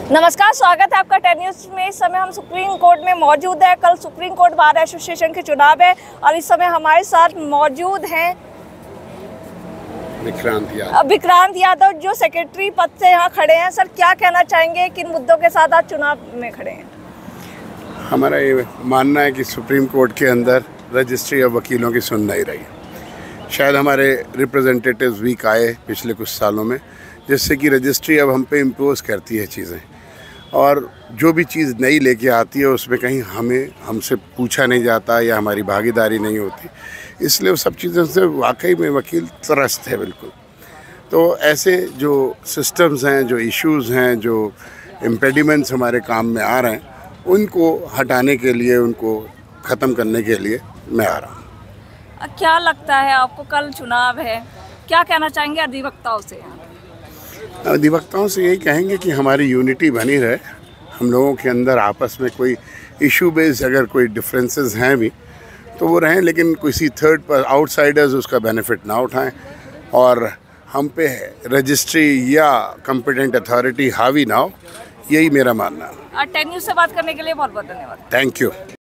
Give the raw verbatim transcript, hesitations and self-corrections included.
नमस्कार, स्वागत है आपका टेन न्यूज़ में। इस समय हम सुप्रीम कोर्ट में मौजूद है। कल सुप्रीम कोर्ट बार एसोसिएशन के चुनाव है और इस समय हमारे साथ मौजूद हैं विक्रांत यादव विक्रांत यादव जो सेक्रेटरी पद से यहाँ खड़े हैं। सर, क्या कहना चाहेंगे, किन मुद्दों के साथ आज चुनाव में खड़े हैं? हमारा ये मानना है कि सुप्रीम कोर्ट के अंदर रजिस्ट्री और वकीलों की सुन नहीं रही। शायद हमारे रिप्रेजेंटेटिव्स वीक आए पिछले कुछ सालों में, जिससे कि रजिस्ट्री अब हम पे इम्पोज करती है चीज़ें, और जो भी चीज़ नई लेके आती है उसमें कहीं हमें हमसे पूछा नहीं जाता या हमारी भागीदारी नहीं होती। इसलिए वो सब चीज़ों से वाकई में वकील त्रस्त है बिल्कुल। तो ऐसे जो सिस्टम्स हैं, जो इश्यूज़ हैं, जो इम्पेडिमेंट्स हमारे काम में आ रहे हैं, उनको हटाने के लिए, उनको ख़त्म करने के लिए मैं आ रहा हूँ। क्या लगता है आपको, कल चुनाव है, क्या कहना चाहेंगे अधिवक्ताओं से? अधिवक्ताओं से यही कहेंगे कि हमारी यूनिटी बनी रहे, हम लोगों के अंदर आपस में कोई इशू बेस्ड अगर कोई डिफरेंसेस हैं भी तो वो रहें, लेकिन किसी थर्ड पर आउटसाइडर्स उसका बेनिफिट ना उठाएं और हम पे रजिस्ट्री या कॉम्पिटेंट अथॉरिटी हावी ना हो। यही मेरा मानना है। टेन न्यूज़ से बात करने के लिए बहुत बहुत धन्यवाद। Thank you.